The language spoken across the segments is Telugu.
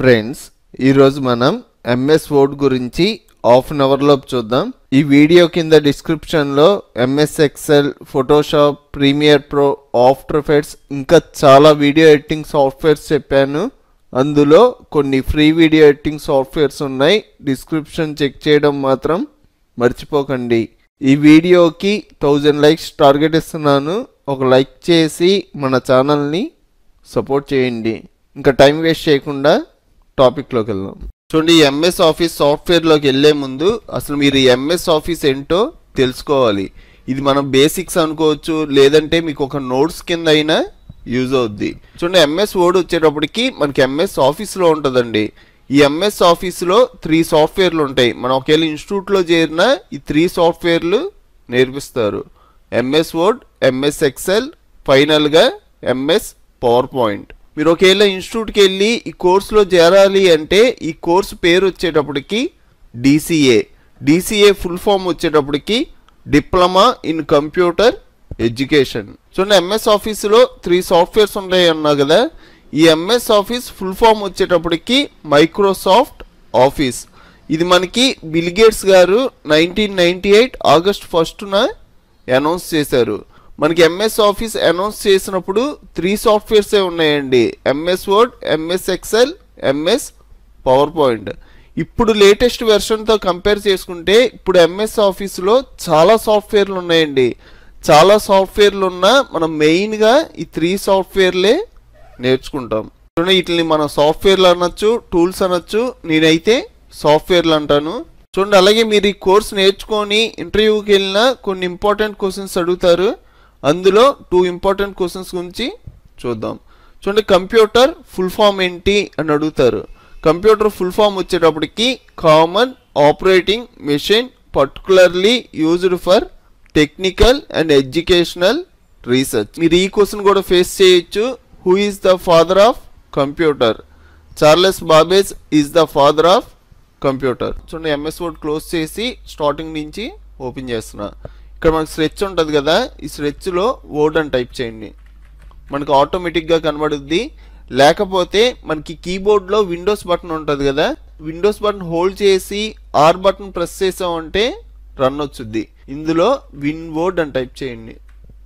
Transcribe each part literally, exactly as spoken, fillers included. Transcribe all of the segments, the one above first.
ఫ్రెండ్స్ ఈ రోజు మనం ఎంఎస్ వర్డ్ గురించి హాఫ్ అన్ అవర్ లో చూద్దాం. ఈ వీడియో కింద డిస్క్రిప్షన్ లో MS Excel, Photoshop, Premiere Pro, After Effects ఇంకా చాలా వీడియో ఎడిటింగ్ సాఫ్ట్వేర్స్ చెప్పాను. అందులో కొన్ని ఫ్రీ వీడియో ఎడిటింగ్ సాఫ్ట్వేర్స్ ఉన్నాయి. డిస్క్రిప్షన్ చెక్ చేయడం మాత్రం మర్చిపోకండి. ఈ వీడియోకి థౌజండ్ లైక్స్ టార్గెట్ ఇస్తున్నాను. ఒక లైక్ చేసి మన ఛానల్ని సపోర్ట్ చేయండి. ఇంకా టైం వేస్ట్ చేయకుండా టాపిక్లోకి వెళ్దాం. చూడండి, ఎంఎస్ ఆఫీస్ సాఫ్ట్వేర్లోకి వెళ్ళే ముందు అసలు మీరు ఎంఎస్ ఆఫీస్ ఏంటో తెలుసుకోవాలి. ఇది మనం బేసిక్స్ అనుకోవచ్చు, లేదంటే మీకు ఒక నోట్స్ కింద అయినా యూజ్ అవుద్ది. చూడండి, ఎంఎస్ వర్డ్ వచ్చేటప్పటికి మనకి ఎంఎస్ ఆఫీస్లో ఉంటుందండి. ఈ ఎంఎస్ ఆఫీస్లో త్రీ సాఫ్ట్వేర్లు ఉంటాయి. మనం ఒకవేళ ఇన్స్టిట్యూట్లో చేరిన ఈ త్రీ సాఫ్ట్వేర్లు నేర్పిస్తారు. ఎంఎస్ వర్డ్, ఎంఎస్ ఎక్సెల్, ఫైనల్గా ఎంఎస్ పవర్ పాయింట్. మీరు ఒకవేళ ఇన్స్టిట్యూట్కి వెళ్ళి ఈ కోర్సులో చేరాలి అంటే ఈ కోర్సు పేరు వచ్చేటప్పటికి డిసిఏ. డిసిఏ ఫుల్ ఫామ్ వచ్చేటప్పటికి డిప్లొమా ఇన్ కంప్యూటర్ ఎడ్యుకేషన్. చూడండి, ఎంఎస్ ఆఫీస్లో త్రీ సాఫ్ట్వేర్స్ ఉంటాయి అన్నా కదా. ఈ ఎంఎస్ ఆఫీస్ ఫుల్ ఫామ్ వచ్చేటప్పటికి మైక్రోసాఫ్ట్ ఆఫీస్. ఇది మనకి బిల్ గేట్స్ గారు నైన్టీన్ నైన్టీ ఎయిట్ ఆగస్ట్ ఫస్ట్న అనౌన్స్ చేశారు. మనకి ఎంఎస్ ఆఫీస్ అనౌన్స్ చేసినప్పుడు త్రీ సాఫ్ట్వేర్సే ఉన్నాయండి. MS Word, MS Excel, MS PowerPoint. ఇప్పుడు లేటెస్ట్ వెర్షన్తో కంపేర్ చేసుకుంటే ఇప్పుడు ఎంఎస్ ఆఫీస్లో చాలా సాఫ్ట్వేర్లు ఉన్నాయండి. చాలా సాఫ్ట్వేర్లు ఉన్నా మనం మెయిన్గా ఈ త్రీ సాఫ్ట్వేర్లే నేర్చుకుంటాం. చూడండి, వీటిని మనం సాఫ్ట్వేర్లు అనొచ్చు, టూల్స్ అనొచ్చు. నేనైతే సాఫ్ట్వేర్లు అంటాను. చూడండి, అలాగే మీరు ఈ కోర్స్ నేర్చుకొని ఇంటర్వ్యూకి వెళ్ళినా కొన్ని ఇంపార్టెంట్ క్వశ్చన్స్ అడుగుతారు. అందులో టూ ఇంపార్టెంట్ క్వశ్చన్స్ గురించి చూద్దాం. చూడండి, కంప్యూటర్ ఫుల్ ఫామ్ ఏంటి అని అడుగుతారు. కంప్యూటర్ ఫుల్ ఫామ్ వచ్చేటప్పటికి common operating machine particularly used for technical and educational research. మీరు ఈ క్వశ్చన్ కూడా ఫేస్ చేయొచ్చు. Who is the father of computer? Charles Babbage is the father of computer. చూడండి, ఎంఎస్ వర్డ్ క్లోజ్ చేసి స్టార్టింగ్ నుంచి ఓపెన్ చేస్తున్నా. ఇక్కడ మనకి స్ట్రెచ్ ఉంటుంది కదా, ఈ స్ట్రెచ్లో వర్డ్ అని టైప్ చేయండి. మనకు ఆటోమేటిక్గా కనబడుద్ది. లేకపోతే మనకి కీబోర్డ్లో విండోస్ బటన్ ఉంటుంది కదా, విండోస్ బటన్ హోల్డ్ చేసి ఆర్ బటన్ ప్రెస్ చేసామంటే రన్ వచ్చుద్ది. ఇందులో విన్ వర్డ్ అని టైప్ చేయండి.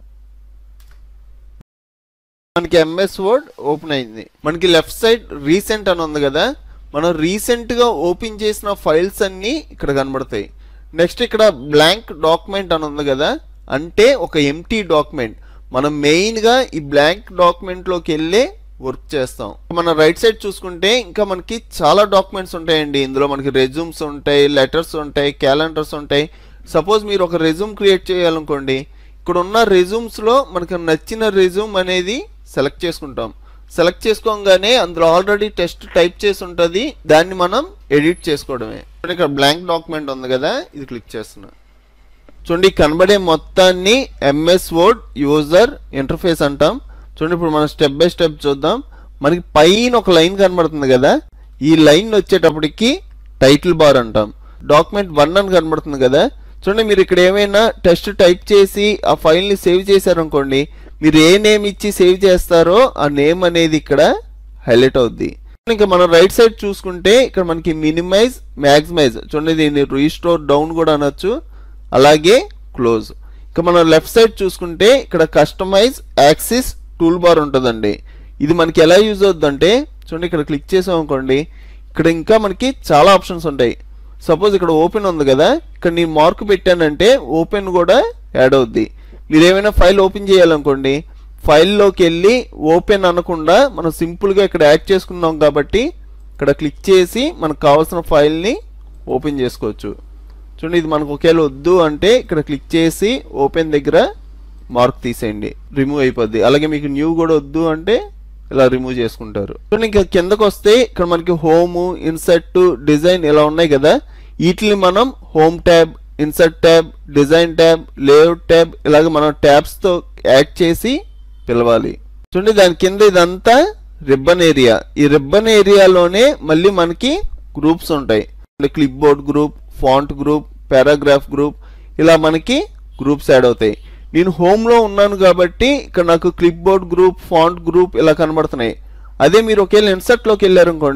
మనకి ఎంఎస్ వర్డ్ ఓపెన్ అయింది. మనకి లెఫ్ట్ సైడ్ రీసెంట్ అని ఉంది కదా, మనం రీసెంట్గా ఓపెన్ చేసిన ఫైల్స్ అన్నీ ఇక్కడ కనబడతాయి. నెక్స్ట్ ఇక్కడ బ్లాంక్ డాక్యుమెంట్ అని ఉంది కదా, అంటే ఒక ఎంటీ డాక్యుమెంట్. మనం మెయిన్గా ఈ బ్లాంక్ డాక్యుమెంట్లోకి వెళ్ళే వర్క్ చేస్తాం. మన రైట్ సైడ్ చూసుకుంటే ఇంకా మనకి చాలా డాక్యుమెంట్స్ ఉంటాయండి. ఇందులో మనకి రెజ్యూమ్స్ ఉంటాయి, లెటర్స్ ఉంటాయి, క్యాలెండర్స్ ఉంటాయి. సపోజ్ మీరు ఒక రెజ్యూమ్ క్రియేట్ చేయాలనుకోండి, ఇక్కడ ఉన్న రెజ్యూమ్స్లో మనకి నచ్చిన రెజ్యూమ్ అనేది సెలెక్ట్ చేసుకుంటాం. సెలెక్ట్ చేసుకోగానే అందులో ఆల్రెడీ టెక్స్ట్ టైప్ చేసి ఉంటుంది, దాన్ని మనం ఎడిట్ చేసుకోవడమే. ఇక్కడ బ్లాంక్ డాక్యుమెంట్ ఉంది కదా, ఇది క్లిక్ చేస్తున్నా. చూడండి, కనబడే మొత్తాన్ని ఎంఎస్ వర్డ్ యూజర్ ఇంటర్ఫేస్ అంటాం. చూడండి, ఇప్పుడు మనం స్టెప్ బై స్టెప్ చూద్దాం. మనకి పైన ఒక లైన్ కనబడుతుంది కదా, ఈ లైన్ వచ్చేటప్పటికి టైటిల్ బార్ అంటాం. డాక్యుమెంట్ వన్ అని కనబడుతుంది కదా. చూడండి, మీరు ఇక్కడ ఏమైనా టెక్స్ట్ టైప్ చేసి ఆ ఫైల్ని సేవ్ చేశారనుకోండి, మీరు ఏ నేమ్ ఇచ్చి సేవ్ చేస్తారో ఆ నేమ్ అనేది ఇక్కడ హైలైట్ అవుద్ది. ఇంకా మనం రైట్ సైడ్ చూసుకుంటే ఇక్కడ మనకి మినిమైజ్, మ్యాక్సిమైజ్. చూడండి, దీన్ని రీస్టోర్ డౌన్ కూడా అనొచ్చు, అలాగే క్లోజ్. ఇంకా మనం లెఫ్ట్ సైడ్ చూసుకుంటే ఇక్కడ కస్టమైజ్ యాక్సిస్ టూల్ బార్ ఉంటుందండి. ఇది మనకి ఎలా యూజ్ అవుద్దంటే, చూడండి ఇక్కడ క్లిక్ చేసాం అనుకోండి, ఇక్కడ ఇంకా మనకి చాలా ఆప్షన్స్ ఉంటాయి. సపోజ్ ఇక్కడ ఓపెన్ ఉంది కదా, ఇక్కడ నేను మార్క్ పెట్టానంటే ఓపెన్ కూడా యాడ్ అవుద్ది. మీరు ఏమైనా ఫైల్ ఓపెన్ చేయాలనుకోండి, ఫైల్లోకి వెళ్ళి ఓపెన్ అనకుండా మనం సింపుల్గా ఇక్కడ యాడ్ చేసుకున్నాం కాబట్టి ఇక్కడ క్లిక్ చేసి మనకు కావాల్సిన ఫైల్ని ఓపెన్ చేసుకోవచ్చు. చూడండి, ఇది మనకు ఒకవేళ వద్దు అంటే ఇక్కడ క్లిక్ చేసి ఓపెన్ దగ్గర మార్క్ తీసేయండి, రిమూవ్ అయిపోద్ది. అలాగే మీకు న్యూ కూడా వద్దు అంటే ఇలా రిమూవ్ చేసుకుంటారు. చూడండి, ఇంకా కిందకు వస్తే ఇక్కడ మనకి హోము, ఇన్సర్ట్, డిజైన్ ఇలా ఉన్నాయి కదా. వీటిని మనం home tab, insert tab, design tab, layout tab ఇలాగ మనం ట్యాబ్స్తో యాడ్ చేసి పిలవాలి. చూడండి, దాని కింద ఇదంతా రిబ్బన్ ఏరియా. ఈ రిబ్బన్ ఏరియాలోనే మళ్ళీ మనకి గ్రూప్స్ ఉంటాయి. Clipboard group, font group, paragraph group, ఇలా మనకి గ్రూప్స్ యాడ్ అవుతాయి. నేను హోమ్లో ఉన్నాను కాబట్టి ఇక్కడ నాకు clipboard group, font group ఇలా కనబడుతున్నాయి. అదే మీరు ఒకవేళ ఇన్సర్ట్లోకి వెళ్ళారనుకోండి,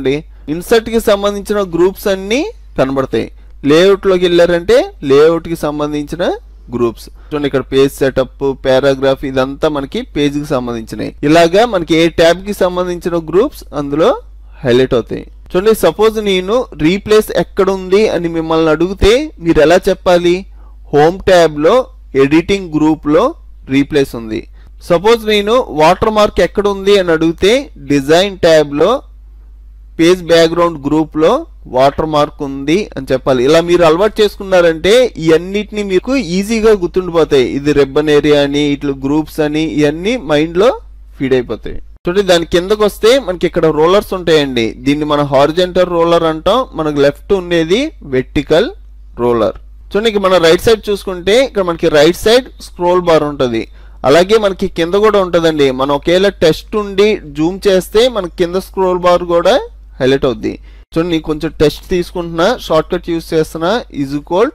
ఇన్సర్ట్ కి సంబంధించిన గ్రూప్స్ అన్ని కనబడతాయి. లేఅవుట్ లోకి వెళ్ళారంటే లేఅవుట్ కి సంబంధించిన గ్రూప్స్ చూడండి. ఇక్కడ పేజ్ సెటప్, పారాగ్రాఫ్ ఇదంతా మనకి పేజ్ కి సంబంధించినవి. ఇలాగా మనకి ఏ ట్యాబ్ కి సంబంధించిన గ్రూప్స్ అందులో హైలైట్ అవుతాయి. చూడండి, సపోజ్ నేను రీప్లేస్ ఎక్కడ ఉంది అని మిమ్మల్ని అడిగితే మీరు ఎలా చెప్పాలి? హోమ్ ట్యాబ్ లో ఎడిటింగ్ గ్రూప్ లో రీప్లేస్ ఉంది. సపోజ్ నేను వాటర్ మార్క్ ఎక్కడ ఉంది అని అడిగితే డిజైన్ ట్యాబ్ లో పేజ్ బ్యాక్గ్రౌండ్ గ్రూప్ లో వాటర్ మార్క్ ఉంది అని చెప్పాలి. ఇలా మీరు అలవాటు చేసుకున్నారంటే ఈ అన్నిటిని మీకు ఈజీగా గుర్తుండిపోతాయి. ఇది రిబ్బన్ ఏరియా అని, ఇట్లా గ్రూప్స్ అని, ఇవన్నీ మైండ్ లో ఫీడ్ అయిపోతాయి. చూడండి, దాని కిందకు వస్తే మనకి ఇక్కడ రోలర్స్ ఉంటాయండి. దీన్ని మనం హారిజంటల్ రోలర్ అంటాం. మనకు లెఫ్ట్ ఉండేది వెర్టికల్ రోలర్. చూడండి, మన రైట్ సైడ్ చూసుకుంటే ఇక్కడ మనకి రైట్ సైడ్ స్క్రోల్ బార్ ఉంటుంది. అలాగే మనకి కింద కూడా ఉంటుందండి. మనం ఒకవేళ టెస్ట్ ఉండి జూమ్ చేస్తే మనకి కింద స్క్రోల్ బార్ కూడా హైలైట్ అవుద్ది. చూడండి, కొంచెం టెస్ట్ తీసుకుంటున్నా, షార్ట్ కట్ యూస్ చేస్తున్నా. Is equal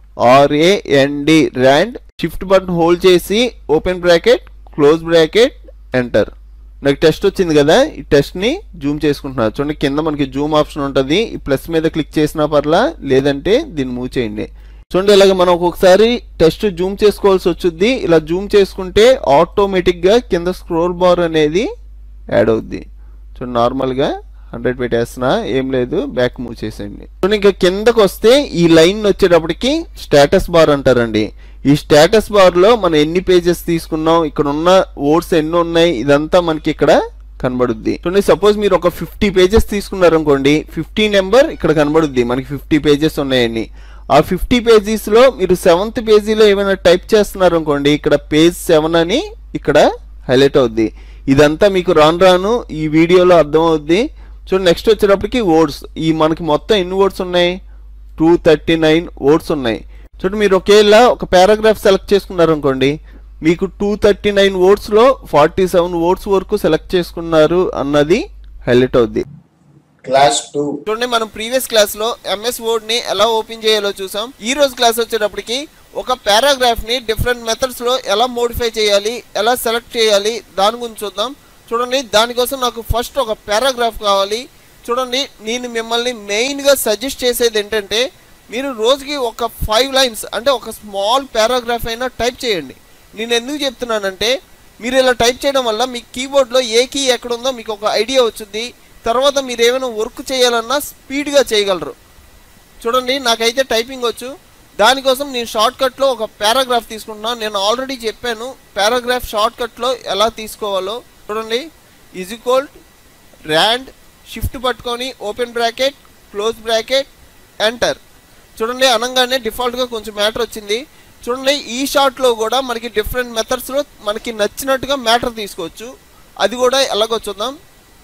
R A N D rand, shift button hold చేసి open bracket, close bracket, enter. నాకు టెస్ట్ వచ్చింది కదా, ఈ టెస్ట్ ని జూమ్ చేసుకుంటున్నా. చూడండి, కింద మనకి జూమ్ ఆప్షన్ ఉంటుంది. ఈ ప్లస్ మీద క్లిక్ చేసినా పర్లా, లేదంటే దీన్ని మూవ్ చేయండి. చూడండి, ఇలాగ మనం ఒక్కొక్కసారి టెస్ట్ జూమ్ చేసుకోవాల్సి వచ్చుద్ది. ఇలా జూమ్ చేసుకుంటే ఆటోమేటిక్ గా కింద స్క్రోల్ బార్ అనేది యాడ్ అవుద్ది. చూడండి, నార్మల్ గా హండ్రెడ్ పెట్టేస్తున్నా, ఏం లేదు, బ్యాక్ మూవ్ చేసేయండి. చూడండి, ఇంకా కిందకు వస్తే ఈ లైన్ వచ్చేటప్పటికి స్టేటస్ బార్ అంటారండి. ఈ స్టేటస్ బార్ లో మనం ఎన్ని పేజెస్ తీసుకున్నాం, ఇక్కడ ఉన్న వర్డ్స్ ఎన్ని ఉన్నాయి, ఇదంతా మనకి ఇక్కడ కనబడుద్ది. చూడండి, సపోజ్ మీరు ఒక ఫిఫ్టీ పేజెస్ తీసుకున్నారు అనుకోండి, ఫిఫ్టీ నెంబర్ ఇక్కడ కనబడుద్ది. మనకి ఫిఫ్టీ పేజెస్ ఉన్నాయని. ఆ ఫిఫ్టీ పేజెస్ లో మీరు సెవెంత్ పేజీలో ఏమైనా టైప్ చేస్తున్నారు అనుకోండి, ఇక్కడ పేజ్ సెవెన్ అని ఇక్కడ హైలైట్ అవుద్ది. ఇదంతా మీకు రాను రాను ఈ వీడియోలో అర్థం అవుద్ది. చూడండి, నెక్స్ట్ వచ్చేటప్పటికి వర్డ్స్. ఈ మనకి మొత్తం ఎన్ని వర్డ్స్ ఉన్నాయి? టూ థర్టీ నైన్ వర్డ్స్ ఉన్నాయి. చూడండి, మీరు ఒకేలా ఒక పారాగ్రాఫ్ సెలెక్ట్ చేసుకున్నారు అనుకోండి, మీకు టూ థర్టీ నైన్ వర్డ్స్ లో ఫార్టీ సెవెన్ వర్డ్స్ వరకు సెలెక్ట్ చేసుకున్నారు అన్నది హైలైట్ అవుద్ది. Class two. చూడండి, మనం ప్రీవియస్ క్లాస్ లో ఎంఎస్ వర్డ్ ని ఎలా ఓపెన్ చేయాలో చూసాం. ఈ రోజు క్లాస్ వచ్చేటప్పటికి ఒక పారాగ్రాఫ్ ని డిఫరెంట్ మెథడ్స్ లో ఎలా మోడిఫై చేయాలి, ఎలా సెలెక్ట్ చేయాలి, దాని గురించి చూద్దాం. చూడండి, దానికోసం నాకు ఫస్ట్ ఒక పారాగ్రాఫ్ కావాలి. చూడండి, నేను మిమ్మల్ని మెయిన్ గా సజెస్ట్ చేసేది ఏంటంటే మీరు రోజుకి ఒక ఫైవ్ లైన్స్ అంటే ఒక స్మాల్ పారాగ్రాఫ్ అయినా టైప్ చేయండి. నేను ఎందుకు చెప్తున్నానంటే మీరు ఇలా టైప్ చేయడం వల్ల మీ కీబోర్డ్లో ఏ కీ ఎక్కడ ఉందో మీకు ఒక ఐడియా వచ్చింది. తర్వాత మీరు ఏమైనా వర్క్ చేయాలన్నా స్పీడ్గా చేయగలరు. చూడండి, నాకైతే టైపింగ్ వచ్చు. దానికోసం నేను షార్ట్ కట్లో ఒక పారాగ్రాఫ్ తీసుకుంటున్నాను. నేను ఆల్రెడీ చెప్పాను పారాగ్రాఫ్ షార్ట్ కట్లో ఎలా తీసుకోవాలో. చూడండి, ఈజ్ ఈక్వల్ ర్యాండ్, షిఫ్ట్ పట్టుకొని open bracket, close bracket, enter. చూడండి, అనగానే డిఫాల్ట్గా కొంచెం మ్యాటర్ వచ్చింది. చూడండి, ఈ షార్ట్లో కూడా మనకి డిఫరెంట్ మెథడ్స్లో మనకి నచ్చినట్టుగా మ్యాటర్ తీసుకోవచ్చు. అది కూడా ఎలాగో చూద్దాం.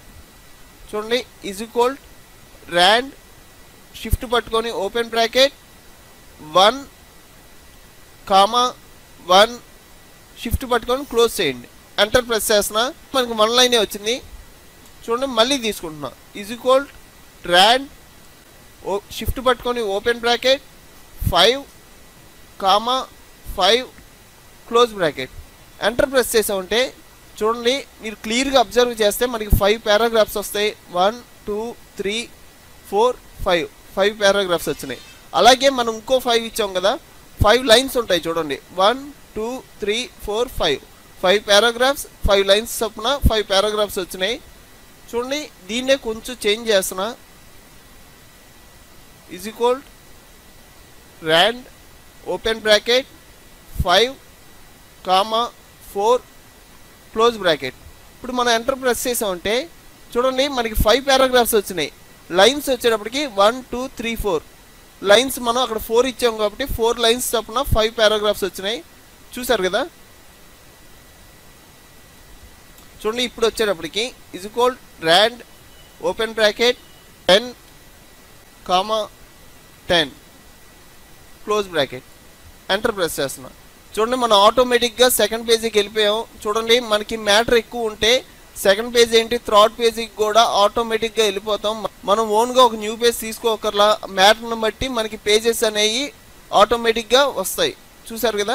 చూడండి, ఈజ్ ఈక్వల్ ర్యాండ్, షిఫ్ట్ పట్టుకొని open bracket, one comma one, shift పట్టుకొని క్లోజ్ చేయండి, ఎంటర్ ప్రెస్ చేస్తున్నా. మనకి వన్ లైనే వచ్చింది. చూడండి, మళ్ళీ తీసుకుంటున్నా. ఈజ్ ఈక్వల్ ర్యాండ్, ఓ షిఫ్ట్ పట్టుకొని open bracket, five comma five, close bracket, enter press చేసామంటే చూడండి, మీరు క్లియర్గా అబ్జర్వ్ చేస్తే మనకి ఫైవ్ పారాగ్రాఫ్స్ వస్తాయి. One two three four five five paragraphs వచ్చినాయి. అలాగే మనం ఇంకో ఫైవ్ ఇచ్చాం కదా, ఫైవ్ లైన్స్ ఉంటాయి. చూడండి, one two three four five five paragraphs, five lines చొప్పున ఫైవ్ పారాగ్రాఫ్స్ వచ్చినాయి. చూడండి, దీన్నే కొంచెం చేంజ్ చేస్తున్నా. Is equal rand, open bracket, five comma four, close bracket. ఇప్పుడు మనం ఎంటర్ ప్రెస్ చేసామంటే చూడండి, మనకి ఫైవ్ పారాగ్రాఫ్స్ వచ్చినాయి. లైన్స్ వచ్చేటప్పటికి one two three four lines, మనం అక్కడ ఫోర్ ఇచ్చాం కాబట్టి ఫోర్ లైన్స్ చొప్పున ఫైవ్ పారాగ్రాఫ్స్ వచ్చినాయి. చూసారు కదా. చూడండి, ఇప్పుడు వచ్చేటప్పటికి is equal rand, open bracket, ten comma ten, close bracket, enter press చేస్తున్నా. చూడండి, మనం ఆటోమేటిక్గా సెకండ్ పేజీకి వెళ్ళిపోయాం. చూడండి, మనకి మ్యాటర్ ఎక్కువ ఉంటే సెకండ్ పేజ్ ఏంటి థర్డ్ పేజీకి కూడా ఆటోమేటిక్గా వెళ్ళిపోతాం. మనం ఓన్గా ఒక న్యూ పేజ్ తీసుకోకర్లా, మ్యాటర్ని బట్టి మనకి పేజెస్ అనేవి ఆటోమేటిక్గా వస్తాయి. చూసారు కదా.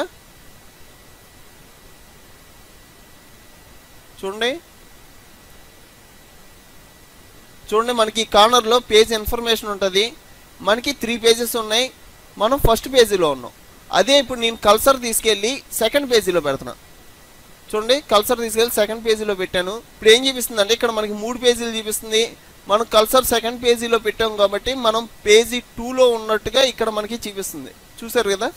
చూడండి, చూడండి మనకి కార్నర్లో పేజ్ ఇన్ఫర్మేషన్ ఉంటుంది. మనకి త్రీ పేజెస్ ఉన్నాయి, మనం ఫస్ట్ పేజీలో ఉన్నాం. అదే ఇప్పుడు నేను కల్సర్ తీసుకెళ్ళి సెకండ్ పేజీలో పెడుతున్నా. చూడండి కల్సర్ తీసుకెళ్ళి సెకండ్ పేజీలో పెట్టాను. ఇప్పుడు ఏం చూపిస్తుంది అంటే ఇక్కడ మనకి మూడు పేజీలు చూపిస్తుంది. మనం కల్సర్ సెకండ్ పేజీలో పెట్టాం కాబట్టి మనం పేజీ టూలో ఉన్నట్టుగా ఇక్కడ మనకి చూపిస్తుంది. చూసారు కదా.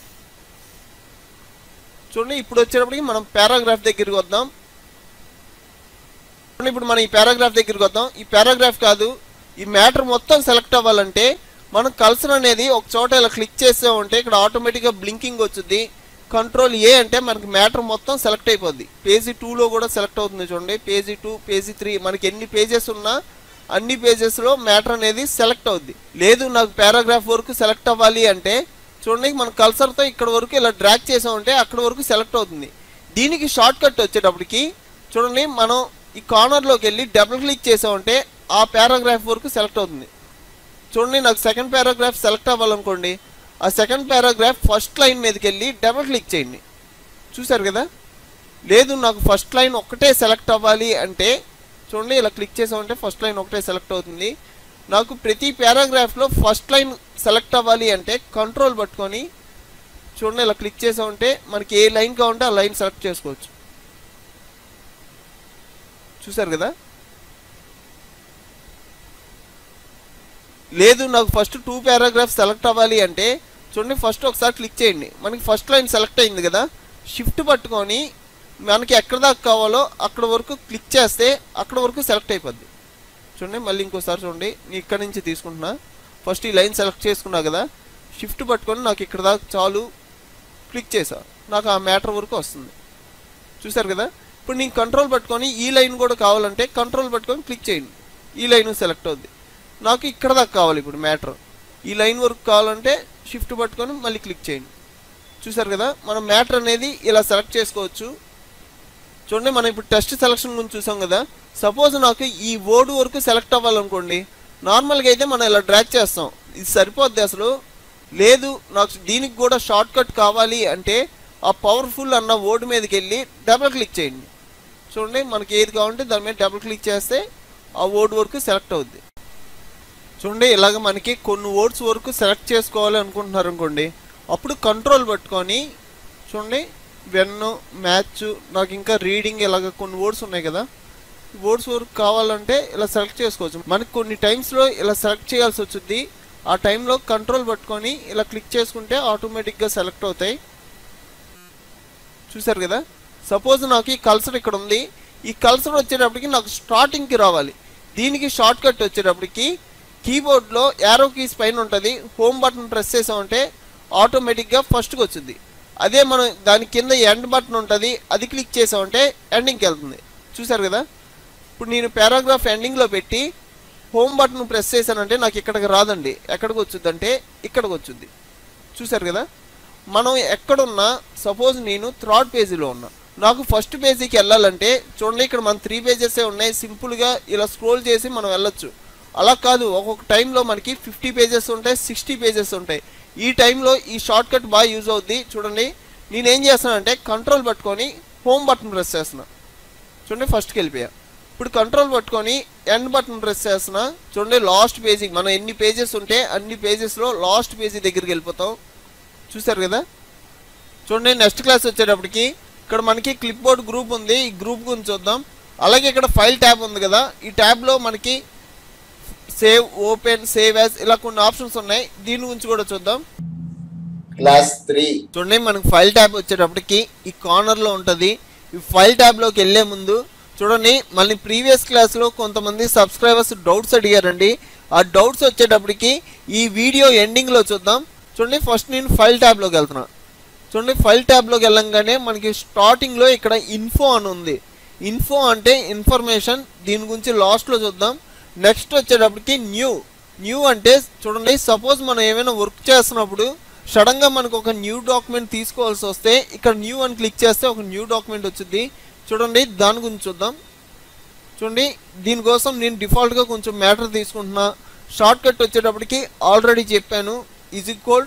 చూడండి ఇప్పుడు వచ్చేటప్పటికి మనం పారాగ్రాఫ్ దగ్గరికి వద్దాం. చూడండి ఇప్పుడు మనం ఈ పారాగ్రాఫ్ దగ్గరికి వద్దాం. ఈ పారాగ్రాఫ్ కాదు, ఈ మ్యాటర్ మొత్తం సెలెక్ట్ అవ్వాలంటే మనం కల్సర్ అనేది ఒక చోట ఇలా క్లిక్ చేస్తే ఉంటే ఇక్కడ ఆటోమేటిక్గా బ్లింకింగ్ వచ్చింది. కంట్రోల్ ఏ అంటే మనకి మ్యాటర్ మొత్తం సెలెక్ట్ అయిపోద్ది. పేజీ టూలో కూడా సెలెక్ట్ అవుతుంది. చూడండి పేజీ టూ, పేజీ త్రీ, మనకి ఎన్ని పేజెస్ ఉన్నా అన్ని పేజెస్లో మ్యాటర్ అనేది సెలెక్ట్ అవుద్ది. లేదు నాకు పారాగ్రాఫ్ వరకు సెలెక్ట్ అవ్వాలి అంటే చూడండి మన కల్సర్తో ఇక్కడ వరకు ఇలా డ్రాగ్ చేసామంటే అక్కడ వరకు సెలెక్ట్ అవుతుంది. దీనికి షార్ట్ కట్ వచ్చేటప్పటికి చూడండి మనం ఈ కార్నర్లోకి వెళ్ళి డబుల్ క్లిక్ చేసామంటే ఆ పారాగ్రాఫ్ వరకు సెలెక్ట్ అవుతుంది. చూడండి నాకు సెకండ్ పారాగ్రాఫ్ సెలెక్ట్ అవ్వాలనుకోండి, ఆ సెకండ్ పారాగ్రాఫ్ ఫస్ట్ లైన్ మీదకి వెళ్ళి డబుల్ క్లిక్ చేయండి. చూసారు కదా. లేదు నాకు ఫస్ట్ లైన్ ఒకటే సెలెక్ట్ అవ్వాలి అంటే చూడండి ఇలా క్లిక్ చేసామంటే ఫస్ట్ లైన్ ఒకటే సెలెక్ట్ అవుతుంది. నాకు ప్రతి పారాగ్రాఫ్లో ఫస్ట్ లైన్ సెలెక్ట్ అవ్వాలి అంటే కంట్రోల్ పట్టుకొని చూడండి ఇలా క్లిక్ చేసామంటే మనకి ఏ లైన్ కావాలంటే ఆ లైన్ సెలెక్ట్ చేసుకోవచ్చు. చూసారు కదా. లేదు నాకు ఫస్ట్ టూ పారాగ్రాఫ్ సెలెక్ట్ అవ్వాలి అంటే చూడండి ఫస్ట్ ఒకసారి క్లిక్ చేయండి. మనకి ఫస్ట్ లైన్ సెలెక్ట్ అయింది కదా, షిఫ్ట్ పట్టుకొని మనకి ఎక్కడ దాకా కావాలో అక్కడ వరకు క్లిక్ చేస్తే అక్కడ వరకు సెలెక్ట్ అయిపోద్ది. చూడండి మళ్ళీ ఇంకోసారి చూడండి, నేను ఇక్కడ నుంచి తీసుకుంటున్నా. ఫస్ట్ ఈ లైన్ సెలెక్ట్ చేసుకున్నా కదా, షిఫ్ట్ పట్టుకొని నాకు ఇక్కడ దాకా చాలు క్లిక్ చేసా, నాకు ఆ మ్యాటర్ వరకు వస్తుంది. చూసారు కదా. ఇప్పుడు నేను కంట్రోల్ పట్టుకొని ఈ లైన్ కూడా కావాలంటే కంట్రోల్ పట్టుకొని క్లిక్ చేయండి, ఈ లైన్ సెలెక్ట్ అవుద్ది. నాకు ఇక్కడ దాకా కావాలి ఇప్పుడు మ్యాటర్, ఈ లైన్ వరకు కావాలంటే షిఫ్ట్ పట్టుకొని మళ్ళీ క్లిక్ చేయండి. చూసారు కదా. మనం మ్యాటర్ అనేది ఇలా సెలెక్ట్ చేసుకోవచ్చు. చూడండి మనం ఇప్పుడు టెస్ట్ సెలక్షన్ గురించి చూసాం కదా. సపోజ్ నాకు ఈ వర్డ్ వరకు సెలెక్ట్ అవ్వాలనుకోండి, నార్మల్గా అయితే మనం ఇలా డ్రాగ్ చేస్తాం, ఇది సరిపోద్ది అసలు. లేదు నాకు దీనికి కూడా షార్ట్ కట్ కావాలి అంటే ఆ పవర్ఫుల్ అన్న వర్డ్ మీదకి వెళ్ళి డబుల్ క్లిక్ చేయండి. చూడండి మనకి ఏది కావాలంటే దాని మీద డబుల్ క్లిక్ చేస్తే ఆ వర్డ్ వరకు సెలెక్ట్ అవుద్ది. చూడండి ఇలాగ మనకి కొన్ని వర్డ్స్ వరకు సెలెక్ట్ చేసుకోవాలి అనుకుంటున్నారు అనుకోండి, అప్పుడు కంట్రోల్ పట్టుకొని చూడండి వెన్, మ్యాచ్, నాకు ఇంకా రీడింగ్ ఇలాగ కొన్ని వర్డ్స్ ఉన్నాయి కదా, వర్డ్స్ వరకు కావాలంటే ఇలా సెలెక్ట్ చేసుకోవచ్చు. మనకి కొన్ని టైమ్స్లో ఇలా సెలెక్ట్ చేయాల్సి వచ్చింది, ఆ టైంలో కంట్రోల్ పట్టుకొని ఇలా క్లిక్ చేసుకుంటే ఆటోమేటిక్గా సెలెక్ట్ అవుతాయి. చూసారు కదా. సపోజ్ నాకు ఈ కల్సర్ ఇక్కడ ఉంది, ఈ కల్సర్ వచ్చేటప్పటికి నాకు స్టార్టింగ్కి రావాలి. దీనికి షార్ట్ కట్ వచ్చేటప్పటికి కీబోర్డ్లో యారో కీస్ పైన ఉంటుంది, హోమ్ బటన్ ప్రెస్ చేసామంటే ఆటోమేటిక్గా ఫస్ట్కి వచ్చింది. అదే మనం దాని కింద ఎండ్ బటన్ ఉంటుంది, అది క్లిక్ చేసామంటే ఎండింగ్కి వెళ్తుంది. చూసారు కదా. ఇప్పుడు నేను పారాగ్రాఫ్ ఎండింగ్లో పెట్టి హోమ్ బటన్ ప్రెస్ చేశానంటే నాకు ఇక్కడికి రాదండి, ఎక్కడికి వచ్చుద్ది అంటే ఇక్కడికి వచ్చుద్ది. చూసారు కదా. మనం ఎక్కడున్నా సపోజ్ నేను థర్డ్ పేజీలో ఉన్నా, నాకు ఫస్ట్ పేజీకి వెళ్ళాలంటే చూడండి ఇక్కడ మన త్రీ పేజెసే ఉన్నాయి, సింపుల్గా ఇలా స్క్రోల్ చేసి మనం వెళ్ళొచ్చు. అలా కాదు, ఒక్కొక్క టైంలో మనకి ఫిఫ్టీ పేజెస్ ఉంటాయి, సిక్స్టీ పేజెస్ ఉంటాయి. ఈ టైంలో ఈ షార్ట్ కట్ బాగా యూజ్ అవుద్ది. చూడండి నేనేం చేస్తానంటే కంట్రోల్ పట్టుకొని హోమ్ బటన్ ప్రెస్ చేస్తున్నా, చూడండి ఫస్ట్కి వెళ్ళిపోయా. ఇప్పుడు కంట్రోల్ పట్టుకొని ఎండ్ బటన్ ప్రెస్ చేస్తున్నా, చూడండి లాస్ట్ పేజీ, మనం ఎన్ని పేజెస్ ఉంటే అన్ని పేజెస్లో లాస్ట్ పేజీ దగ్గరికి వెళ్ళిపోతాం. చూసారు కదా. చూడండి నెక్స్ట్ క్లాస్ వచ్చేటప్పటికి ఇక్కడ మనకి క్లిప్ బోర్డ్ గ్రూప్ ఉంది, ఈ గ్రూప్ గురించి చూద్దాం. అలాగే ఇక్కడ ఫైల్ ట్యాబ్ ఉంది కదా, ఈ ట్యాబ్లో మనకి సేవ్, ఓపెన్, సేవ్ యాజ్ ఇలా కొన్ని ఆప్షన్స్ ఉన్నాయి, దీని గురించి కూడా చూద్దాం. క్లాస్ త్రీ చూడండి మనకి ఫైల్ ట్యాబ్ వచ్చేటప్పటికి ఈ కార్నర్లో ఉంటుంది. ఈ ఫైల్ ట్యాబ్లోకి వెళ్ళే ముందు చూడండి మళ్ళీ ప్రీవియస్ క్లాస్లో కొంతమంది సబ్స్క్రైబర్స్ డౌట్స్ అడిగారండి, ఆ డౌట్స్ వచ్చేటప్పటికి ఈ వీడియో ఎండింగ్లో చూద్దాం. చూడండి ఫస్ట్ నేను ఫైల్ ట్యాబ్లోకి వెళ్తున్నా. చూడండి ఫైల్ ట్యాబ్లోకి వెళ్ళంగానే మనకి స్టార్టింగ్లో ఇక్కడ ఇన్ఫో అని ఉంది. ఇన్ఫో అంటే ఇన్ఫర్మేషన్, దీని గురించి లాస్ట్లో చూద్దాం. నెక్స్ట్ వచ్చేటప్పటికి న్యూ. న్యూ అంటే చూడండి సపోజ్ మనం ఏమైనా వర్క్ చేస్తున్నప్పుడు సడన్గా మనకు ఒక న్యూ డాక్యుమెంట్ తీసుకోవాల్సి వస్తే ఇక్కడ న్యూ అని క్లిక్ చేస్తే ఒక న్యూ డాక్యుమెంట్ వచ్చింది. చూడండి దాని గురించి చూద్దాం. చూడండి దీనికోసం నేను డిఫాల్ట్గా కొంచెం మ్యాటర్ తీసుకుంటున్నా. షార్ట్ కట్ వచ్చేటప్పటికి ఆల్రెడీ చెప్పాను, is equal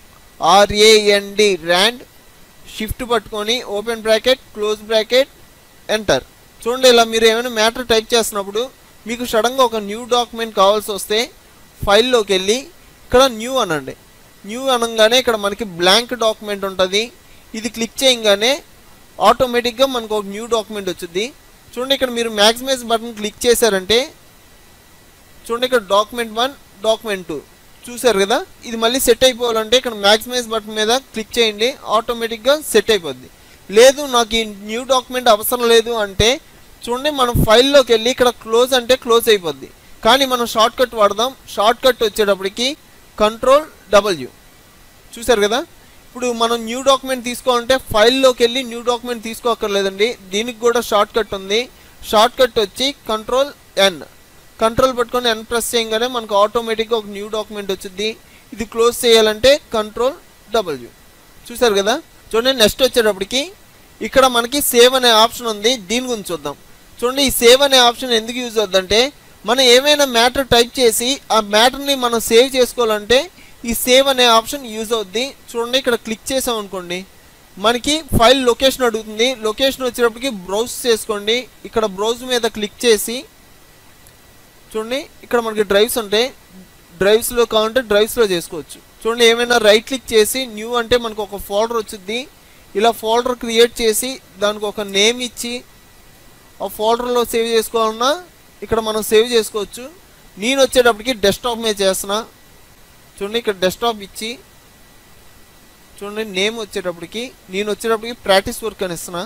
R A N D rand, shift పట్టుకొని open bracket, close bracket, enter. చూడండి ఇలా మీరు ఏమైనా మ్యాటర్ టైప్ చేస్తున్నప్పుడు మీకు సడన్గా ఒక న్యూ డాక్యుమెంట్ కావాల్సి వస్తే ఫైల్లోకి వెళ్ళి ఇక్కడ న్యూ అనండి. న్యూ అనగానే ఇక్కడ మనకి బ్లాంక్ డాక్యుమెంట్ ఉంటుంది. ఇది క్లిక్ చేయగానే ఆటోమేటిక్గా మనకు ఒక న్యూ డాక్యుమెంట్ వచ్చింది. చూడండి ఇక్కడ మీరు మ్యాక్సిమైజ్ బటన్ క్లిక్ చేశారంటే చూడండి ఇక్కడ డాక్యుమెంట్ వన్ డాక్యుమెంట్ టూ చూసారు కదా. ఇది మళ్ళీ సెట్ అయిపోవాలంటే ఇక్కడ మ్యాక్సిమైజ్ బటన్ మీద క్లిక్ చేయండి, ఆటోమేటిక్గా సెట్ అయిపోద్ది. లేదు నాకు ఈ న్యూ డాక్యుమెంట్ అవసరం లేదు అంటే చూడండి మనం ఫైల్లోకి వెళ్ళి ఇక్కడ క్లోజ్ అంటే క్లోజ్ అయిపోద్ది. కానీ మనం షార్ట్ కట్ వాడదాం. షార్ట్ కట్ వచ్చేటప్పటికి కంట్రోల్ డబ్ల్యూ చూసారు కదా. ఇప్పుడు మనం న్యూ డాక్యుమెంట్ తీసుకోవాలంటే ఫైల్లోకి వెళ్ళి న్యూ డాక్యుమెంట్ తీసుకోక్కర్లేదండి, దీనికి కూడా షార్ట్ కట్ ఉంది. షార్ట్ కట్ వచ్చి కంట్రోల్ ఎన్, కంట్రోల్ పట్టుకొని ఎన్ ప్రెస్ చేయగానే మనకు ఆటోమేటిక్గా ఒక న్యూ డాక్యుమెంట్ వచ్చింది. ఇది క్లోజ్ చేయాలంటే కంట్రోల్ డబ్ల్యూ చూసారు కదా. చూడండి నెక్స్ట్ వచ్చేటప్పటికి ఇక్కడ మనకి సేవ్ అనే ఆప్షన్ ఉంది, దీని గురించి చూద్దాం. చూడండి ఈ సేవ్ అనే ఆప్షన్ ఎందుకు యూజ్ అవుతుందంటే మనం ఏమైనా మ్యాటర్ టైప్ చేసి ఆ మ్యాటర్ని మనం సేవ్ చేసుకోవాలంటే ఈ సేవ్ అనే ఆప్షన్ యూజ్ అవుద్ది. చూడండి ఇక్కడ క్లిక్ చేసాం అనుకోండి మనకి ఫైల్ లొకేషన్ అడుగుతుంది. లొకేషన్ వచ్చేటప్పటికి బ్రౌజ్ చేసుకోండి. ఇక్కడ బ్రౌజ్ మీద క్లిక్ చేసి చూడండి ఇక్కడ మనకి డ్రైవ్స్ ఉంటాయి, డ్రైవ్స్లో కావాలంటే డ్రైవ్స్లో చేసుకోవచ్చు. చూడండి ఏమైనా రైట్ క్లిక్ చేసి న్యూ అంటే మనకు ఒక ఫోల్డర్ వచ్చింది. ఇలా ఫోల్డర్ క్రియేట్ చేసి దానికి ఒక నేమ్ ఇచ్చి ఆ ఫోల్డర్లో సేవ్ చేసుకోవాలన్నా ఇక్కడ మనం సేవ్ చేసుకోవచ్చు. నేను వచ్చేటప్పటికి డెస్క్టాప్ మీద చేస్తున్నా. చూడండి ఇక్కడ డెస్క్టాప్ ఇచ్చి చూడండి నేమ్ వచ్చేటప్పటికి నేను వచ్చేటప్పటికి ప్రాక్టీస్ వర్క్ అని ఇస్తున్నా.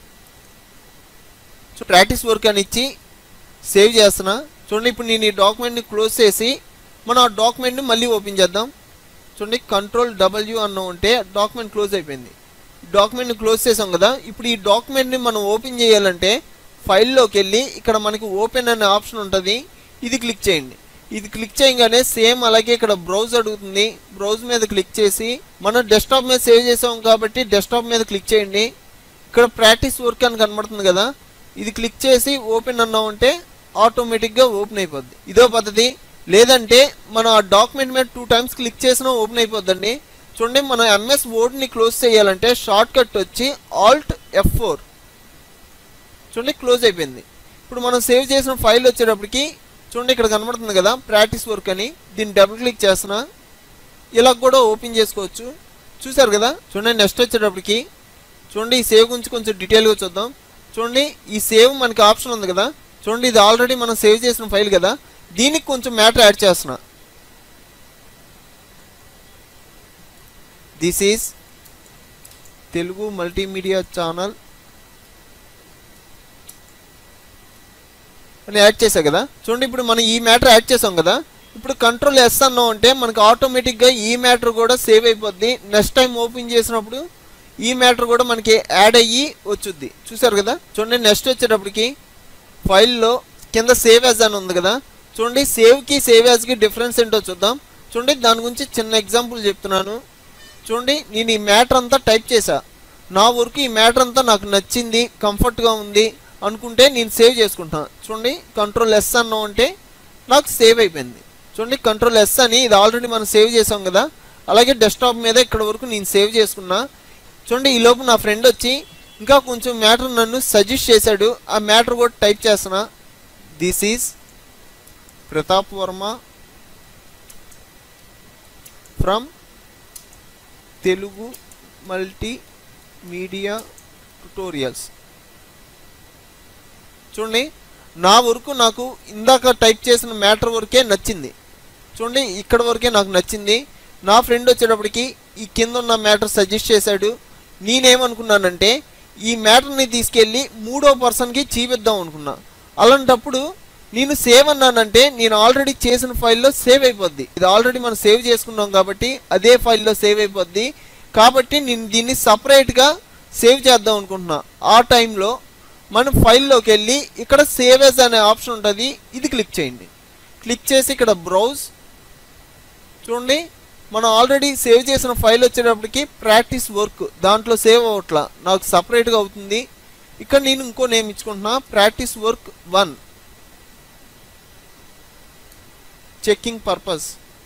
సో ప్రాక్టీస్ వర్క్ అని ఇచ్చి సేవ్ చేస్తున్నా. చూడండి ఇప్పుడు నేను ఈ డాక్యుమెంట్ని క్లోజ్ చేసి మనం ఆ డాక్యుమెంట్ని మళ్ళీ ఓపెన్ చేద్దాం. చూడండి కంట్రోల్ డబ్ల్యూ అన్న ఉంటే డాక్యుమెంట్ క్లోజ్ అయిపోయింది. డాక్యుమెంట్ని క్లోజ్ చేసాం కదా. ఇప్పుడు ఈ డాక్యుమెంట్ని మనం ఓపెన్ చేయాలంటే ఫైల్లోకి వెళ్ళి ఇక్కడ మనకి ఓపెన్ అనే ఆప్షన్ ఉంటుంది, ఇది క్లిక్ చేయండి. ఇది క్లిక్ చేయగానే సేమ్ అలాగే ఇక్కడ బ్రౌజ్ అడుగుతుంది. బ్రౌజ్ మీద క్లిక్ చేసి మనం డెస్క్టాప్ మీద సేవ్ చేసాం కాబట్టి డెస్క్టాప్ మీద క్లిక్ చేయండి. ఇక్కడ ప్రాక్టీస్ వర్క్ అని కనబడుతుంది కదా, ఇది క్లిక్ చేసి ఓపెన్ అన్నామంటే ఆటోమేటిక్గా ఓపెన్ అయిపోద్ది. ఇదో పద్ధతి. లేదంటే మనం ఆ డాక్యుమెంట్ మీద టూ టైమ్స్ క్లిక్ చేసినా ఓపెన్ అయిపోద్దండి. చూడండి మనం ఎంఎస్ వర్డ్ని క్లోజ్ చేయాలంటే షార్ట్ కట్ వచ్చి ఆల్ట్ ఎఫ్ ఫోర్ చూడండి క్లోజ్ అయిపోయింది. ఇప్పుడు మనం సేవ్ చేసిన ఫైల్ వచ్చేటప్పటికి చూడండి ఇక్కడ కనబడుతుంది కదా ప్రాక్టీస్ వర్క్ అని, దీన్ని డబుల్ క్లిక్ చేస్తున్నా ఇలా కూడా ఓపెన్ చేసుకోవచ్చు. చూసారు కదా. చూడండి నెక్స్ట్ వచ్చేటప్పటికి చూడండి ఈ సేవ్ గురించి కొంచెం డీటెయిల్గా చూద్దాం. చూడండి ఈ సేవ్ మనకి ఆప్షన్ ఉంది కదా. చూడండి ఇది ఆల్రెడీ మనం సేవ్ చేసిన ఫైల్ కదా, దీనికి కొంచెం మ్యాటర్ యాడ్ చేస్తున్నా. This is Telugu multimedia channel అని యాడ్ చేసా కదా. చూడండి ఇప్పుడు మనం ఈ మ్యాటర్ యాడ్ చేసాం కదా. ఇప్పుడు కంట్రోల్ ఎస్ అన్నాం అంటే మనకు ఆటోమేటిక్గా ఈ మ్యాటర్ కూడా సేవ్ అయిపోద్ది. నెక్స్ట్ టైం ఓపెన్ చేసినప్పుడు ఈ మ్యాటర్ కూడా మనకి యాడ్ అయ్యి వచ్చుద్ది. చూసారు కదా. చూడండి నెక్స్ట్ వచ్చేటప్పటికి ఫైల్లో కింద సేవ్ యాజ్ అని ఉంది కదా. చూడండి సేవ్కి సేవ్ యాజ్కి డిఫరెన్స్ ఏంటో చూద్దాం. చూడండి దాని గురించి చిన్న ఎగ్జాంపుల్ చెప్తున్నాను. చూడండి నేను ఈ మ్యాటర్ అంతా టైప్ చేశా, నా వరకు ఈ మ్యాటర్ అంతా నాకు నచ్చింది, కంఫర్ట్గా ఉంది అనుకుంటే నేను సేవ్ చేసుకుంటాను. చూడండి కంట్రోల్ ఎస్ అన్నాం అంటే నాకు సేవ్ అయిపోయింది. చూడండి కంట్రోల్ ఎస్ అని ఇది ఆల్రెడీ మనం సేవ్ చేసాం కదా. అలాగే డెస్క్టాప్ మీద ఇక్కడ వరకు నేను సేవ్ చేసుకున్నా. చూడండి ఈ లోపు నా ఫ్రెండ్ వచ్చి ఇంకా కొంచెం మ్యాటర్ నన్ను సజెస్ట్ చేశాడు. ఆ మ్యాటర్ కూడా టైప్ చేస్తున్నా. This is Pratap Varma from Telugu multimedia tutorials. చూడండి నా వరకు నాకు ఇందాక టైప్ చేసిన మ్యాటర్ వరకే నచ్చింది. చూడండి ఇక్కడ వరకే నాకు నచ్చింది. నా ఫ్రెండ్ వచ్చేటప్పటికి ఈ కింద ఉన్న మ్యాటర్ సజెస్ట్ చేశాడు. నేనేమనుకున్నానంటే ఈ మ్యాటర్ని తీసుకెళ్ళి మూడో పర్సన్కి చూపిద్దాం అనుకున్నా. అలాంటప్పుడు నేను సేవ్ అన్నానంటే నేను ఆల్రెడీ చేసిన ఫైల్లో సేవ్ అయిపోద్ది. ఇది ఆల్రెడీ మనం సేవ్ చేసుకున్నాం కాబట్టి అదే ఫైల్లో సేవ్ అయిపోద్ది. కాబట్టి నేను దీన్ని సపరేట్గా సేవ్ చేద్దాం అనుకుంటున్నా. ఆ టైంలో మనం ఫైల్లోకి వెళ్ళి ఇక్కడ సేవ్ యాజ్ అనే ఆప్షన్ ఉంటుంది, ఇది క్లిక్ చేయండి. క్లిక్ చేసి ఇక్కడ బ్రౌజ్ చూడండి మనం ఆల్రెడీ సేవ్ చేసిన ఫైల్ వచ్చేటప్పటికి ప్రాక్టీస్ వర్క్ దాంట్లో సేవ్ అవ్వట్లా, నాకు సపరేట్గా అవుతుంది. ఇక్కడ నేను ఇంకో నేమ్ ఇచ్చుకుంటున్నా, practice work one checking purpose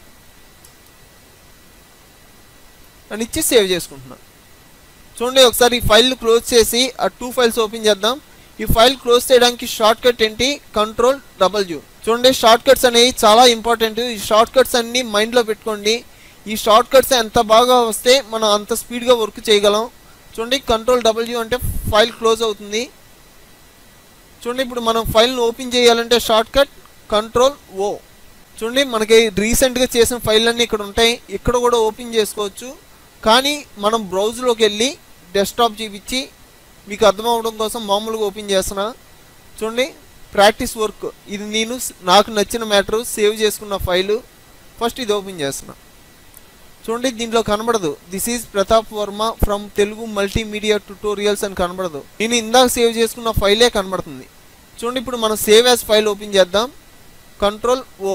అని ఇచ్చి సేవ్ చేసుకుంటున్నా. చూడండి ఒకసారి ఈ ఫైల్ క్లోజ్ చేసి ఆ టూ ఫైల్స్ ఓపెన్ చేద్దాం. ఈ ఫైల్ క్లోజ్ చేయడానికి షార్ట్ కట్ ఏంటి? Control W. చూడండి షార్ట్ కట్స్ అనేవి చాలా ఇంపార్టెంట్. ఈ షార్ట్ కట్స్ అన్ని మైండ్లో పెట్టుకోండి. ఈ షార్ట్ కట్స్ ఎంత బాగా వస్తే మనం అంత స్పీడ్గా వర్క్ చేయగలం. చూడండి కంట్రోల్ డబ్ల్యూ అంటే ఫైల్ క్లోజ్ అవుతుంది. చూడండి ఇప్పుడు మనం ఫైల్ని ఓపెన్ చేయాలంటే షార్ట్ కట్ కంట్రోల్ ఓ. చూడండి మనకి రీసెంట్గా చేసిన ఫైల్ అన్నీ ఇక్కడ ఉంటాయి. ఇక్కడ కూడా ఓపెన్ చేసుకోవచ్చు. కానీ మనం బ్రౌజ్లోకి వెళ్ళి డెస్క్టాప్ చూపించి మీకు అర్థం అవడం కోసం మామూలుగా ఓపెన్ చేస్తున్నా. చూడండి ప్రాక్టీస్ వర్క్, ఇది నేను నాకు నచ్చిన మ్యాటరు సేవ్ చేసుకున్న ఫైలు. ఫస్ట్ ఇది ఓపెన్ చేస్తున్నా. చూడండి దీంట్లో కనబడదు this is Pratap Varma from Telugu multimedia tutorials అని కనబడదు. నేను ఇందాక సేవ్ చేసుకున్న ఫైలే కనబడుతుంది. చూడండి ఇప్పుడు మనం సేవ్ యాజ్ ఫైల్ ఓపెన్ చేద్దాం. Control O.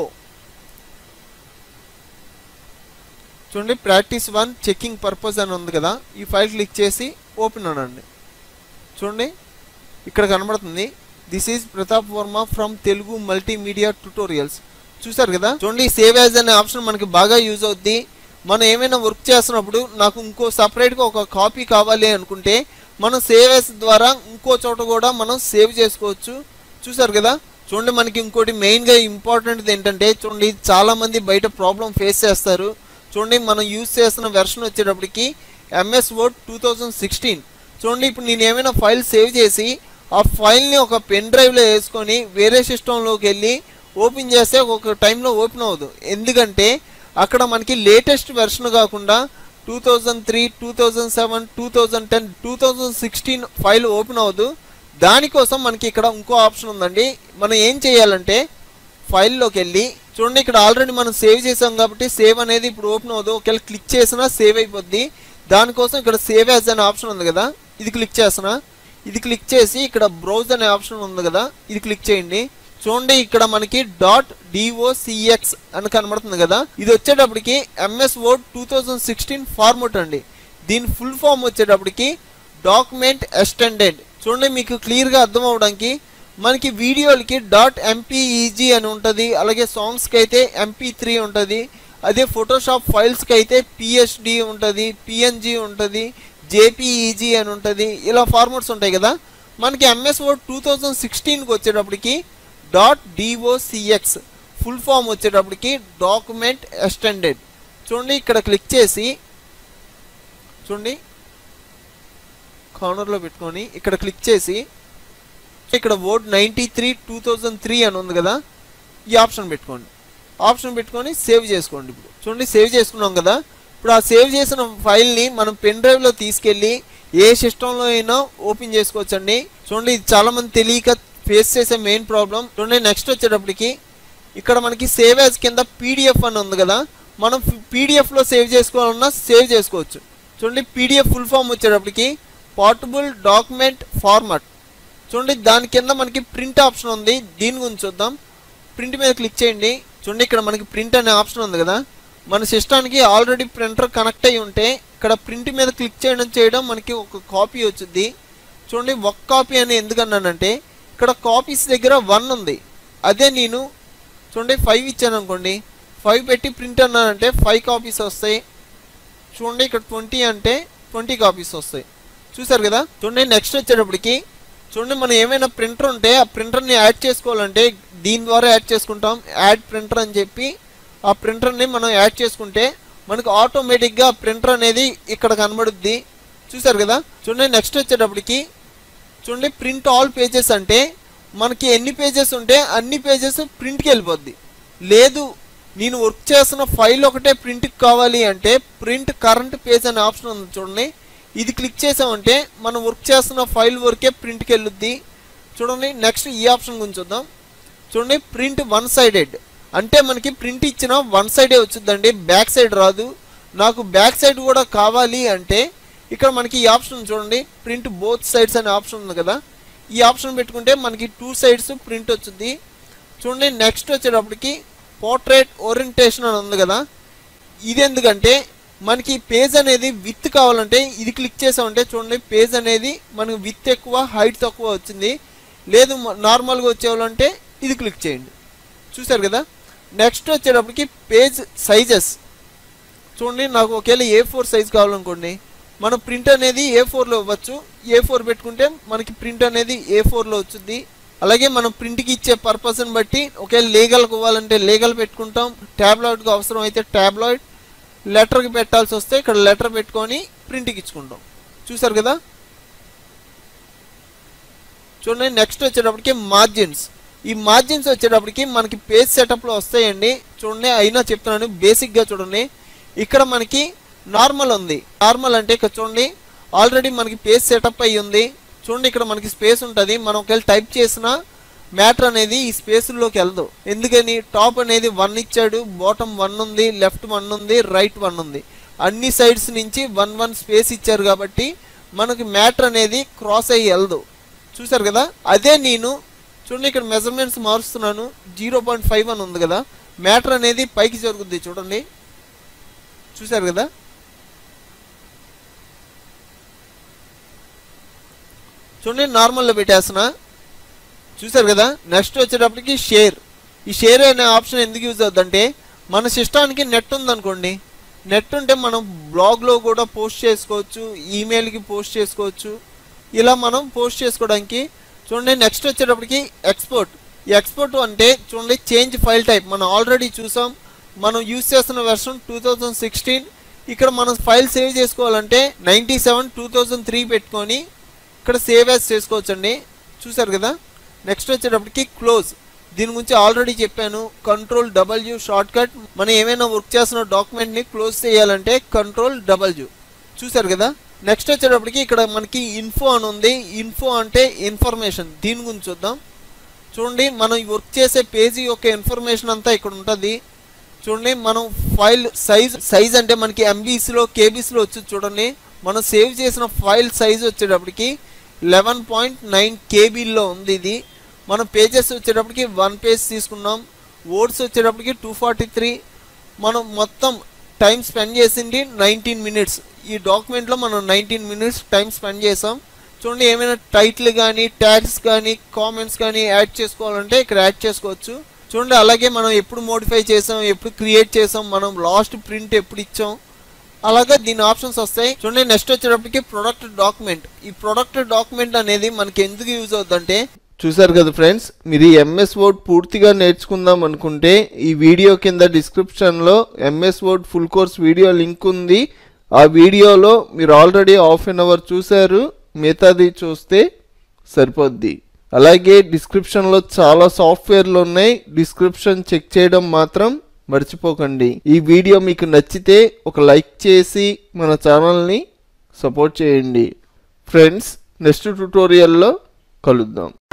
చూడండి ప్రాక్టీస్ వన్ చెకింగ్ పర్పస్ అని ఉంది కదా, ఈ ఫైల్ క్లిక్ చేసి ఓపెన్ అనండి. చూడండి ఇక్కడ కనబడుతుంది this is Pratap Varma from Telugu multimedia tutorials. చూసారు కదా. చూడండి సేవ్ యాజ్ అనే ఆప్షన్ మనకి బాగా యూజ్ అవుద్ది. మనం ఏమైనా వర్క్ చేస్తున్నప్పుడు నాకు ఇంకో సపరేట్గా ఒక కాపీ కావాలి అనుకుంటే మనం సేవ్ యాజ్ ద్వారా ఇంకో చోట కూడా మనం సేవ్ చేసుకోవచ్చు. చూసారు కదా. చూడండి మనకి ఇంకోటి మెయిన్గా ఇంపార్టెంట్ ఏంటంటే, చూడండి చాలామంది బయట ప్రాబ్లం ఫేస్ చేస్తారు. చూడండి మనం యూజ్ చేస్తున్న వెర్షన్ వచ్చేటప్పటికి MS Word two thousand sixteen. చూడండి ఇప్పుడు నేను ఏమైనా ఫైల్ సేవ్ చేసి ఆ ఫైల్ని ఒక పెన్ డ్రైవ్లో వేసుకొని వేరే సిస్టంలోకి వెళ్ళి ఓపెన్ చేస్తే ఒక టైంలో ఓపెన్ అవ్వదు. ఎందుకంటే అక్కడ మనకి లేటెస్ట్ వెర్షన్ కాకుండా two thousand three two thousand seven two thousand ten two thousand sixteen file open అవ్వదు. దానికోసం మనకి ఇక్కడ ఇంకో ఆప్షన్ ఉందండి. మనం ఏం చేయాలంటే ఫైల్లోకి వెళ్ళి చూడండి ఇక్కడ ఆల్రెడీ మనం సేవ్ చేసాం కాబట్టి సేవ్ అనేది ఇప్పుడు ఓపెన్ అవ్వదు. ఒకవేళ క్లిక్ చేసినా సేవ్ అయిపోద్ది. దానికోసం ఇక్కడ సేవ్ యాజ్ అనే ఆప్షన్ ఉంది కదా, ఇది క్లిక్ చేస్తున్నా. ఇది క్లిక్ చేసి ఇక్కడ బ్రౌజ్ అనే ఆప్షన్ ఉంది కదా, ఇది క్లిక్ చేయండి. చూడండి ఇక్కడ మనకి డాట్ డిఓసిఎక్స్ అని కనబడుతుంది కదా, ఇది వచ్చేటప్పటికి MS Word two thousand sixteen format అండి. దీని ఫుల్ ఫామ్ వచ్చేటప్పటికి డాక్యుమెంట్ ఎక్స్టెండెడ్. చూడండి మీకు క్లియర్గా అర్థం అవడానికి మనకి వీడియోలకి డాట్ ఎంపీఈజీ అని ఉంటుంది, అలాగే సాంగ్స్కి అయితే ఎంపీ త్రీ ఉంటుంది, అదే ఫోటోషాప్ ఫైల్స్కి అయితే పిఎస్డి ఉంటుంది, పిఎన్జీ ఉంటుంది, జేపీఈజీ అని ఉంటుంది. ఇలా ఫార్మాట్స్ ఉంటాయి కదా. మనకి ఎంఎస్ వర్డ్ టూ థౌజండ్ సిక్స్టీన్కి వచ్చేటప్పటికి డాట్ డిఓసిఎక్స్ ఫుల్ ఫామ్ వచ్చేటప్పటికి డాక్యుమెంట్ ఎక్స్టెండెడ్. చూడండి ఇక్కడ క్లిక్ చేసి చూడండి కార్నర్లో పెట్టుకొని ఇక్కడ క్లిక్ చేసి ఇక్కడ Word ninety three two thousand three అని ఉంది కదా, ఈ ఆప్షన్ పెట్టుకోండి. ఆప్షన్ పెట్టుకొని సేవ్ చేసుకోండి. ఇప్పుడు చూడండి సేవ్ చేసుకున్నాం కదా. ఇప్పుడు ఆ సేవ్ చేసిన ఫైల్ని మనం పెన్ డ్రైవ్లో తీసుకెళ్ళి ఏ సిస్టంలో అయినా ఓపెన్ చేసుకోవచ్చండి. చూడండి ఇది చాలామంది తెలియక ఫేస్ చేసే మెయిన్ ప్రాబ్లం. చూడండి నెక్స్ట్ వచ్చేటప్పటికి ఇక్కడ మనకి సేవ్ యాజ్ కింద పీడిఎఫ్ అని ఉంది కదా, మనం పీడిఎఫ్లో సేవ్ చేసుకోవాలన్నా సేవ్ చేసుకోవచ్చు. చూడండి పీడిఎఫ్ ఫుల్ ఫామ్ వచ్చేటప్పటికి పోర్టబుల్ డాక్యుమెంట్ ఫార్మాట్. చూడండి దాని కింద మనకి ప్రింట్ ఆప్షన్ ఉంది, దీని గురించి చూద్దాం. ప్రింట్ మీద క్లిక్ చేయండి. చూడండి ఇక్కడ మనకి ప్రింట్ అనే ఆప్షన్ ఉంది కదా, మన సిస్టానికి ఆల్రెడీ ప్రింటర్ కనెక్ట్ అయ్యి ఉంటే ఇక్కడ ప్రింట్ మీద క్లిక్ చేయడం చేయడం మనకి ఒక కాపీ వచ్చింది. చూడండి ఒక కాపీ అని ఎందుకన్నానంటే ఇక్కడ కాపీస్ దగ్గర వన్ ఉంది, అదే నేను చూడండి ఫైవ్ ఇచ్చాను అనుకోండి, ఫైవ్ పెట్టి ప్రింట్ అన్నానంటే ఫైవ్ కాపీస్ వస్తాయి. చూడండి ఇక్కడ ట్వంటీ అంటే ట్వంటీ కాపీస్ వస్తాయి. చూసారు కదా. చూడండి నెక్స్ట్ వచ్చేటప్పటికి చూడండి మనం ఏమైనా ప్రింటర్ ఉంటే ఆ ప్రింటర్ని యాడ్ చేసుకోవాలంటే దీని ద్వారా యాడ్ చేసుకుంటాం. యాడ్ ప్రింటర్ అని చెప్పి ఆ ప్రింటర్ని మనం యాడ్ చేసుకుంటే మనకు ఆటోమేటిక్గా ప్రింటర్ అనేది ఇక్కడ కనబడుద్ది. చూసారు కదా. చూడండి నెక్స్ట్ వచ్చేటప్పటికి చూడండి ప్రింట్ ఆల్ పేజెస్ అంటే మనకి ఎన్ని పేజెస్ ఉంటే అన్ని పేజెస్ ప్రింట్కి వెళ్ళిపోద్ది. లేదు నేను వర్క్ చేస్తున్న ఫైల్ ఒకటే ప్రింట్కి కావాలి అంటే ప్రింట్ కరెంట్ పేజ్ అనే ఆప్షన్ ఉంది చూడండి, ఇది క్లిక్ చేసామంటే మనం వర్క్ చేస్తున్న ఫైల్ వరకే ప్రింట్కి వెళ్ళుద్ది. చూడండి నెక్స్ట్ ఈ ఆప్షన్ గురించి చూద్దాం. చూడండి ప్రింట్ వన్ సైడెడ్ అంటే మనకి ప్రింట్ ఇచ్చిన వన్ సైడే వచ్చిందండి, బ్యాక్ సైడ్ రాదు. నాకు బ్యాక్ సైడ్ కూడా కావాలి అంటే ఇక్కడ మనకి ఈ ఆప్షన్ చూడండి ప్రింట్ బోత్ సైడ్స్ అనే ఆప్షన్ ఉంది కదా, ఈ ఆప్షన్ పెట్టుకుంటే మనకి టూ సైడ్స్ ప్రింట్ వచ్చింది. చూడండి నెక్స్ట్ వచ్చేటప్పటికి పోర్ట్రేట్ ఓరియంటేషన్ అని ఉంది కదా, ఇది ఎందుకంటే మనకి పేజ్ అనేది విత్ కావాలంటే ఇది క్లిక్ చేసామంటే చూడండి పేజ్ అనేది మనకి విత్ ఎక్కువ హైట్ తక్కువ వచ్చింది. లేదు నార్మల్గా వచ్చేవాళ్ళంటే ఇది క్లిక్ చేయండి. చూసారు కదా. నెక్స్ట్ వచ్చేటప్పటికి పేజ్ సైజెస్. చూడండి నాకు ఒకవేళ ఏ ఫోర్ సైజ్ కావాలనుకోండి మనం ప్రింట్ అనేది ఏ ఫోర్లో ఇవ్వచ్చు. ఏ ఫోర్ పెట్టుకుంటే మనకి ప్రింట్ అనేది ఏ ఫోర్లో వచ్చింది. అలాగే మనం ప్రింట్కి ఇచ్చే పర్పస్ని బట్టి ఒకవేళ లీగల్కి ఇవ్వాలంటే లీగల్ పెట్టుకుంటాం, ట్యాబ్లాయిడ్కి అవసరం అయితే ట్యాబ్లాయిడ్, లెటర్కి పెట్టాల్సి వస్తే ఇక్కడ లెటర్ పెట్టుకొని ప్రింట్కి ఇచ్చుకుంటాం. చూసారు కదా. చూడండి నెక్స్ట్ వచ్చేటప్పటికి మార్జిన్స్. ఈ మార్జిన్స్ వచ్చేటప్పటికి మనకి పేజ్ సెటప్లో వస్తాయండి. చూడండి అయినా చెప్తున్నాను బేసిక్గా చూడండి. ఇక్కడ మనకి నార్మల్ ఉంది. నార్మల్ అంటే ఇక్కడ చూడండి ఆల్రెడీ మనకి పేజ్ సెటప్ అయ్యి ఉంది. చూడండి ఇక్కడ మనకి స్పేస్ ఉంటుంది. మనం ఒకవేళ టైప్ చేసిన మ్యాటర్ అనేది ఈ స్పేస్లోకి వెళ్దు. ఎందుకని టాప్ అనేది వన్ ఇచ్చాడు, బాటమ్ వన్ ఉంది, లెఫ్ట్ వన్ ఉంది, రైట్ వన్ ఉంది. అన్ని సైడ్స్ నుంచి వన్ వన్ స్పేస్ ఇచ్చారు కాబట్టి మనకి మ్యాటర్ అనేది క్రాస్ అయ్యి వెళ్దు. చూసారు కదా. అదే నేను చూడండి ఇక్కడ మెజర్మెంట్స్ మారుస్తున్నాను. జీరో పాయింట్ ఫైవ్ అని ఉంది కదా, మ్యాటర్ అనేది పైకి జరుగుద్ది. చూడండి చూసారు కదా. చూడండి నార్మల్లో పెట్టేస్తున్నా. చూసారు కదా. నెక్స్ట్ వచ్చేటప్పటికి షేర్. ఈ షేర్ అనే ఆప్షన్ ఎందుకు యూజ్ అవుతుందంటే మన సిస్టానికి నెట్ ఉందనుకోండి, నెట్ ఉంటే మనం బ్లాగ్లో కూడా పోస్ట్ చేసుకోవచ్చు, ఈమెయిల్కి పోస్ట్ చేసుకోవచ్చు. ఇలా మనం పోస్ట్ చేసుకోవడానికి. చూడండి నెక్స్ట్ వచ్చేటప్పటికి ఎక్స్పోర్ట్. ఈ ఎక్స్పోర్ట్ అంటే చూడండి చేంజ్ ఫైల్ టైప్. మనం ఆల్రెడీ చూసాం. మనం యూజ్ చేస్తున్న వెర్షన్ టూ థౌజండ్ సిక్స్టీన్. ఇక్కడ మనం ఫైల్ సేవ్ చేసుకోవాలంటే ninety seven two thousand three పెట్టుకొని ఇక్కడ సేవ్ యాజ్ చేసుకోవచ్చండి. చూసారు కదా. నెక్స్ట్ వచ్చేటప్పటికి క్లోజ్. దీని గురించి ఆల్రెడీ చెప్పాను. Control W shortcut. మనం ఏమైనా వర్క్ చేస్తున్న డాక్యుమెంట్ని క్లోజ్ చేయాలంటే కంట్రోల్ డబ్ల్యూ. చూసారు కదా. నెక్స్ట్ వచ్చేటప్పటికి ఇక్కడ మనకి ఇన్ఫో అని ఉంది. ఇన్ఫో అంటే ఇన్ఫర్మేషన్. దీని గురించి చూద్దాం. చూడండి మనం వర్క్ చేసే పేజీ యొక్క ఇన్ఫర్మేషన్ అంతా ఇక్కడ ఉంటుంది. చూడండి మనం ఫైల్ సైజ్ సైజ్ అంటే మనకి ఎంబీస్లో కేబీస్లో వచ్చి చూడండి. మనం సేవ్ చేసిన ఫైల్ సైజ్ వచ్చేటప్పటికి లెవెన్ పాయింట్ నైన్ కేబీలో ఉంది. ఇది మనం పేజెస్ వచ్చేటప్పటికి వన్ పేజ్ తీసుకున్నాం. వర్డ్స్ వచ్చేటప్పటికి టూ ఫార్టీ త్రీ. మనం మొత్తం టైం స్పెండ్ చేసింది నైన్టీన్ మినిట్స్. ఈ డాక్యుమెంట్లో మనం నైన్టీన్ మినిట్స్ టైం స్పెండ్ చేసాం. చూడండి ఏమైనా టైటిల్ కానీ ట్యాగ్స్ కానీ కామెంట్స్ కానీ యాడ్ చేసుకోవాలంటే ఇక్కడ యాడ్ చేసుకోవచ్చు. చూడండి అలాగే మనం ఎప్పుడు మోడిఫై చేసాం, ఎప్పుడు క్రియేట్ చేసాం, మనం లాస్ట్ ప్రింట్ ఎప్పుడు ఇచ్చాం, అలాగే దీని ఆప్షన్స్ వస్తాయి. చూడండి నెక్స్ట్ వచ్చేటప్పటికి ప్రొడక్ట్ డాక్యుమెంట్. ఈ ప్రొడక్ట్ డాక్యుమెంట్ అనేది మనకి ఎందుకు యూజ్ అవుతుందంటే చూసారు కదా ఫ్రెండ్స్. మీరు ఈ ఎంఎస్ వర్డ్ పూర్తిగా నేర్చుకుందాం అనుకుంటే ఈ వీడియో కింద డిస్క్రిప్షన్లో MS Word full course video link ఉంది. ఆ వీడియోలో మీరు ఆల్రెడీ హాఫ్ అన్ అవర్ చూశారు, మిగతాది చూస్తే సరిపోద్ది. అలాగే డిస్క్రిప్షన్లో చాలా సాఫ్ట్వేర్లు ఉన్నాయి. డిస్క్రిప్షన్ చెక్ చేయడం మాత్రం మర్చిపోకండి. ఈ వీడియో మీకు నచ్చితే ఒక లైక్ చేసి మన ఛానల్ని సపోర్ట్ చేయండి. ఫ్రెండ్స్ నెక్స్ట్ ట్యుటోరియల్లో కలుద్దాం.